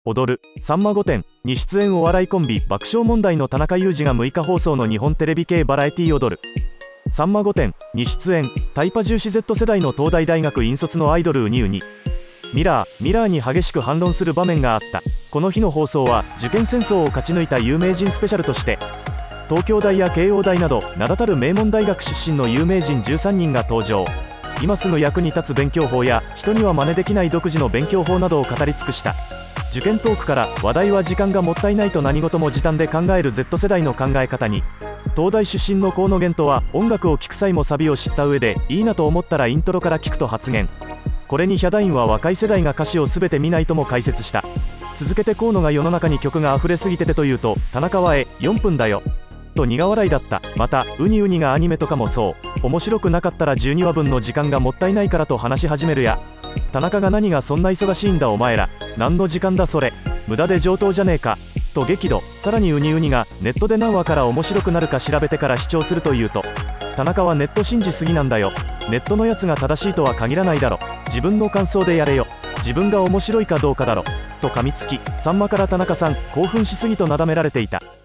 踊るさんま御殿に出演。お笑いコンビ爆笑問題の田中裕二が6日放送の日本テレビ系バラエティ踊るさんま御殿に出演。タイパ重視 Z 世代の東大大学院卒のアイドルウニウニミラーに激しく反論する場面があった。この日の放送は受験戦争を勝ち抜いた有名人スペシャルとして、東京大や慶応大など名だたる名門大学出身の有名人13人が登場。今すぐ役に立つ勉強法や人には真似できない独自の勉強法などを語り尽くした。受験トークから話題は時間がもったいないと何事も時短で考える Z 世代の考え方に、東大出身の河野玄斗は音楽を聴く際もサビを知った上でいいなと思ったらイントロから聴くと発言。これにヒャダインは若い世代が歌詞を全て見ないとも解説した。続けて河野が世の中に曲が溢れすぎててと言うと、田中は4分だよと苦笑いだった。またウニウニがアニメとかもそう面白くなかったら12話分の時間がもったいないからと話し始めるや、田中が何がそんな忙しいんだお前ら何の時間だそれ無駄で上等じゃねえかと激怒。さらにウニウニがネットで何話から面白くなるか調べてから視聴するというと、田中はネット信じすぎなんだよ、ネットのやつが正しいとは限らないだろ、自分の感想でやれよ、自分が面白いかどうかだろと噛みつき、さんまから田中さん興奮しすぎとなだめられていた。